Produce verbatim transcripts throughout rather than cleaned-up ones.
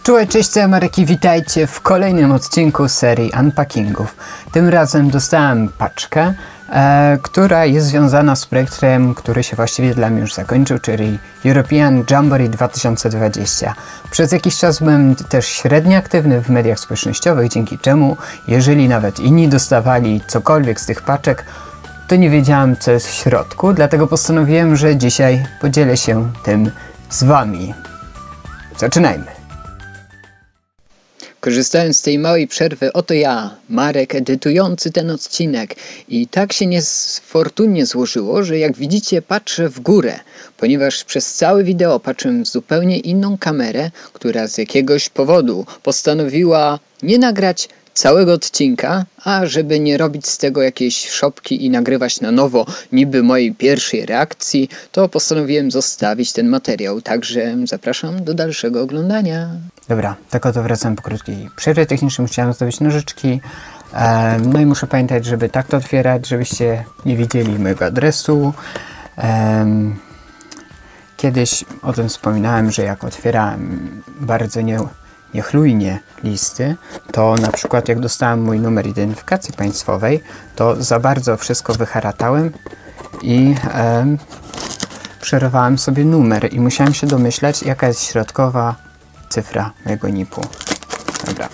Cześć, cześć, Ameryki, witajcie w kolejnym odcinku serii unpackingów. Tym razem dostałem paczkę, e, która jest związana z projektem, który się właściwie dla mnie już zakończył, czyli European Jamboree dwa tysiące dwadzieścia. Przez jakiś czas byłem też średnio aktywny w mediach społecznościowych, dzięki czemu, jeżeli nawet inni dostawali cokolwiek z tych paczek, to nie wiedziałem, co jest w środku, dlatego postanowiłem, że dzisiaj podzielę się tym z wami. Zaczynajmy! Korzystając z tej małej przerwy, oto ja, Marek, edytujący ten odcinek. I tak się niefortunnie złożyło, że jak widzicie, patrzę w górę, ponieważ przez całe wideo patrzyłem w zupełnie inną kamerę, która z jakiegoś powodu postanowiła nie nagrać całego odcinka, a żeby nie robić z tego jakiejś szopki i nagrywać na nowo niby mojej pierwszej reakcji, to postanowiłem zostawić ten materiał, także zapraszam do dalszego oglądania. Dobra, tak oto wracam po krótkiej przerwie technicznej, musiałem zdobyć nożyczki, e, no i muszę pamiętać, żeby tak to otwierać, żebyście nie widzieli mojego adresu. E, kiedyś o tym wspominałem, że jak otwierałem bardzo nie niechlujnie listy, to na przykład jak dostałem mój numer identyfikacji państwowej, to za bardzo wszystko wyharatałem i e, przerwałem sobie numer i musiałem się domyślać, jaka jest środkowa cyfra mojego N I P-u. Dobra.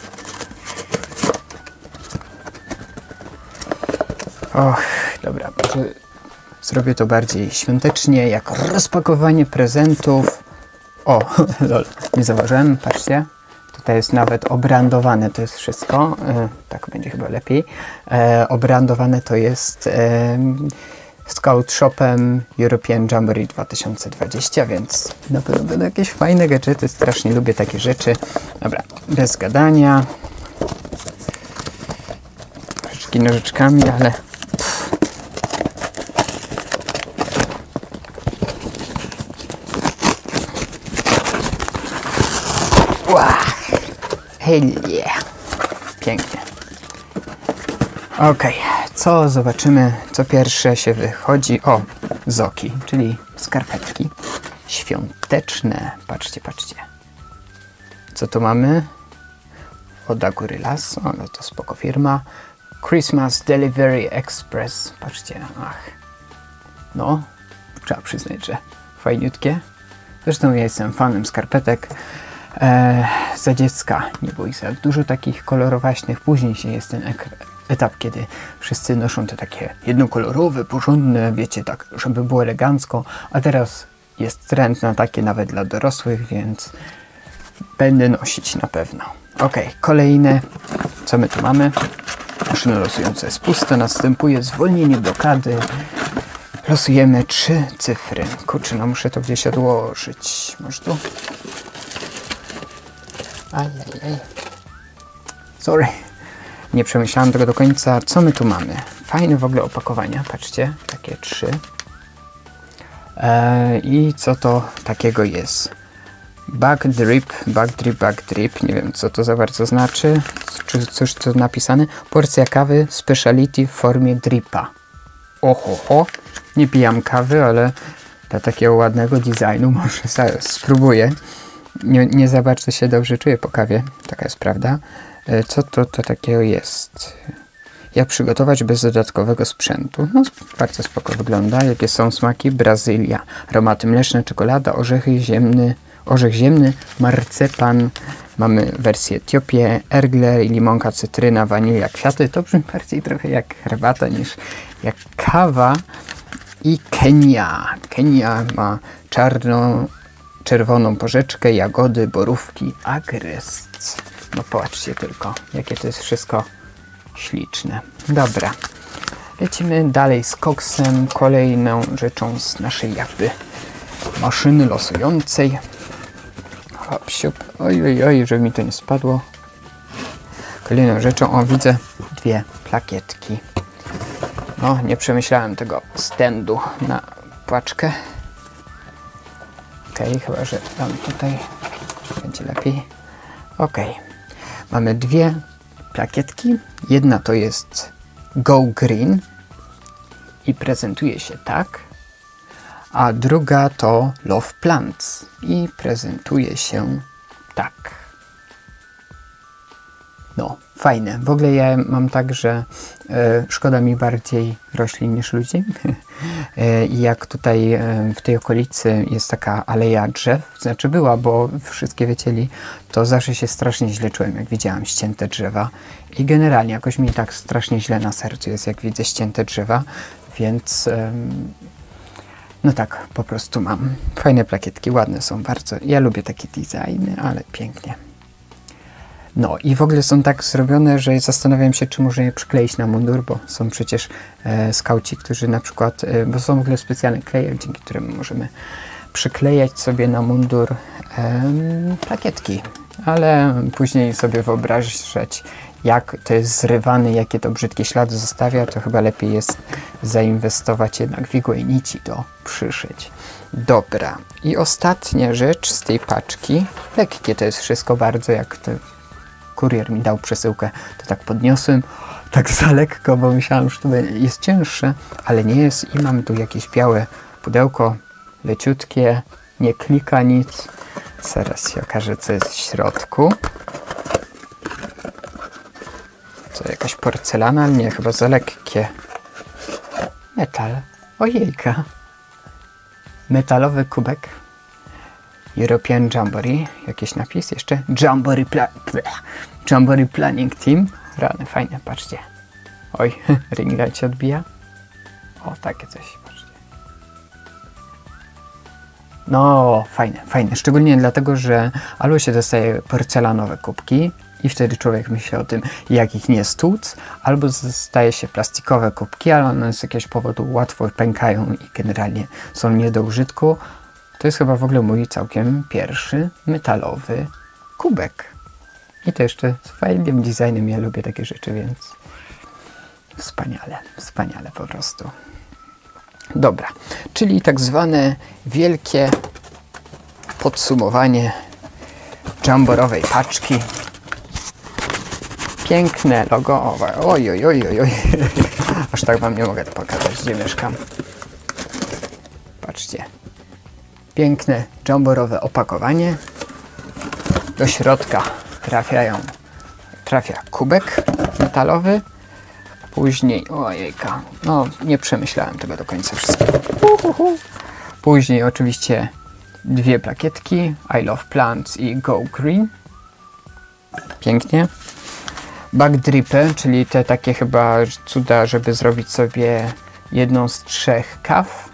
Och, dobra, może zrobię to bardziej świątecznie, jako rozpakowanie prezentów. O, lol, nie zauważyłem, patrzcie. Tutaj jest nawet obrandowane, to jest wszystko. E, tak będzie chyba lepiej. E, obrandowane to jest e, Scout Shopem European Jamboree dwa tysiące dwadzieścia, więc na pewno będą jakieś fajne gadżety. Strasznie lubię takie rzeczy. Dobra, bez gadania. Troszeczkę nożyczkami, ale... Wow. Hell yeah. Pięknie. Ok, co zobaczymy, co pierwsze się wychodzi? O, zoki, czyli skarpetki świąteczne. Patrzcie, patrzcie. Co tu mamy? Oda Gorillas, o, no to spoko firma. Christmas Delivery Express. Patrzcie, ach. No, trzeba przyznać, że fajniutkie. Zresztą ja jestem fanem skarpetek. Eee, za dziecka nie było ich za dużo takich kolorowaśnych. Później się jest ten etap, kiedy wszyscy noszą te takie jednokolorowe, porządne, wiecie, tak, żeby było elegancko, a teraz jest trend na takie nawet dla dorosłych, więc będę nosić na pewno. Ok, kolejne, co my tu mamy? Maszyna losująca jest pusta, następuje zwolnienie blokady. Losujemy trzy cyfry. Kurczę, no muszę to gdzieś odłożyć. Może tu? Ajajaj. Sorry. Nie przemyślałem tego do końca. Co my tu mamy? Fajne w ogóle opakowania. Patrzcie, takie trzy. Eee, I co to takiego jest? Back drip, back drip, back drip. Nie wiem, co to za bardzo znaczy. Czy coś tu napisane? Porcja kawy speciality w formie dripa. Oho, ho. Nie pijam kawy, ale dla takiego ładnego designu może spróbuję. Nie, nie za bardzo się dobrze czuję po kawie, taka jest prawda. Co to, to takiego jest? Jak przygotować bez dodatkowego sprzętu? No, bardzo spoko wygląda. Jakie są smaki? Brazylia. Aromaty mleczne, czekolada, orzechy ziemny, orzech ziemny, marcepan. Mamy wersję Etiopię, ergle, limonka, cytryna, wanilia, kwiaty. To brzmi bardziej trochę jak herbata niż jak kawa. I Kenia. Kenia ma czarną, czerwoną porzeczkę, jagody, borówki, agrest. No patrzcie tylko, jakie to jest wszystko śliczne. Dobra, lecimy dalej z koksem, kolejną rzeczą z naszej jakby maszyny losującej. Hop, siup. Oj, oj, oj, żeby mi to nie spadło. Kolejną rzeczą, o, widzę dwie plakietki. No, nie przemyślałem tego stędu na paczkę. Ok, chyba że dam tutaj, będzie lepiej. Ok, mamy dwie plakietki. Jedna to jest Go Green i prezentuje się tak, a druga to Love Plants i prezentuje się tak. No, fajne. W ogóle ja mam tak, że e, szkoda mi bardziej roślin niż ludzi. e, I jak tutaj e, w tej okolicy jest taka aleja drzew, znaczy była, bo wszystkie wycięli, to zawsze się strasznie źle czułem, jak widziałam ścięte drzewa. I generalnie jakoś mi tak strasznie źle na sercu jest, jak widzę ścięte drzewa, więc e, no tak, po prostu mam. Fajne plakietki, ładne są bardzo. Ja lubię takie designy, ale pięknie. No i w ogóle są tak zrobione, że zastanawiam się, czy może je przykleić na mundur, bo są przecież e, skauci, którzy na przykład, e, bo są w ogóle specjalne kleje, dzięki którym możemy przyklejać sobie na mundur e, plakietki, ale później sobie wyobrażać, jak to jest zrywane, jakie to brzydkie ślady zostawia, to chyba lepiej jest zainwestować jednak w igłę i nici to przyszyć. Dobra, i ostatnia rzecz z tej paczki, lekkie to jest wszystko bardzo, jak to kurier mi dał przesyłkę, to tak podniosłem, tak za lekko, bo myślałem, że to jest cięższe, ale nie jest i mam tu jakieś białe pudełko, leciutkie, nie klika nic. Zaraz się okaże, co jest w środku. To jakaś porcelana, ale nie, chyba za lekkie. Metal, ojejka. Metalowy kubek. European Jamboree, jakiś napis jeszcze. Jamboree, pla Jamboree Planning Team. Rany, fajne, patrzcie. Oj, ring light się odbija. O, takie coś, patrzcie. No, fajne, fajne. Szczególnie dlatego, że albo się dostaje porcelanowe kubki i wtedy człowiek myśli o tym, jak ich nie stłuc, albo dostaje się plastikowe kubki, ale one z jakiegoś powodu łatwo pękają i generalnie są nie do użytku. To jest chyba w ogóle mój całkiem pierwszy metalowy kubek. I to jeszcze z fajnym designem. Ja lubię takie rzeczy, więc wspaniale, wspaniale po prostu. Dobra, czyli tak zwane wielkie podsumowanie jamborowej paczki. Piękne logo. Oj, oj, oj, oj, oj. Aż tak wam nie mogę pokazać, gdzie mieszkam. Patrzcie. Piękne jamborowe opakowanie. Do środka trafiają, trafia kubek metalowy. Później, ojejka, no nie przemyślałem tego do końca wszystkiego. Uhuhu. Później oczywiście dwie plakietki, I Love Plants i Go Green. Pięknie. Bag dripy, czyli te takie chyba cuda, żeby zrobić sobie jedną z trzech kaw.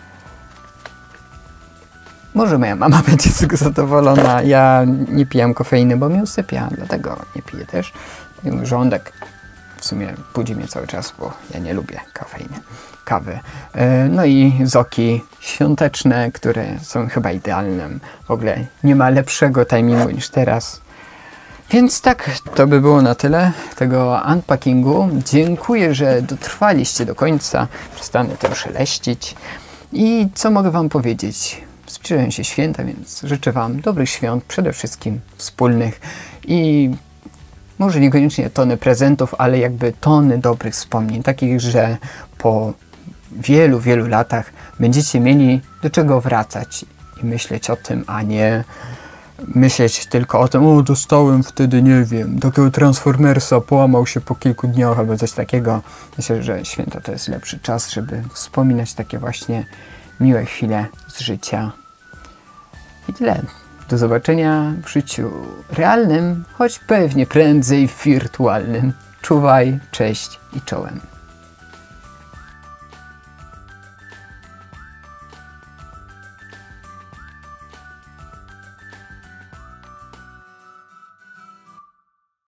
Może moja mama będzie z tego zadowolona. Ja nie pijam kofeiny, bo mnie usypia, dlatego nie piję też. Żołądek w sumie budzi mnie cały czas, bo ja nie lubię kofeiny, kawy. No i soki świąteczne, które są chyba idealnym. W ogóle nie ma lepszego timingu niż teraz. Więc tak, to by było na tyle tego unpackingu. Dziękuję, że dotrwaliście do końca. Przestanę to szeleścić. I co mogę wam powiedzieć? Zbliżają się święta, więc życzę wam dobrych świąt, przede wszystkim wspólnych i może niekoniecznie tony prezentów, ale jakby tony dobrych wspomnień, takich, że po wielu, wielu latach będziecie mieli do czego wracać i myśleć o tym, a nie myśleć tylko o tym, o dostałem wtedy, nie wiem, takiego Transformersa, połamał się po kilku dniach albo coś takiego. Myślę, że święta to jest lepszy czas, żeby wspominać takie właśnie miłe chwile z życia. I tyle. Do zobaczenia w życiu realnym, choć pewnie prędzej wirtualnym. Czuwaj, cześć i czołem.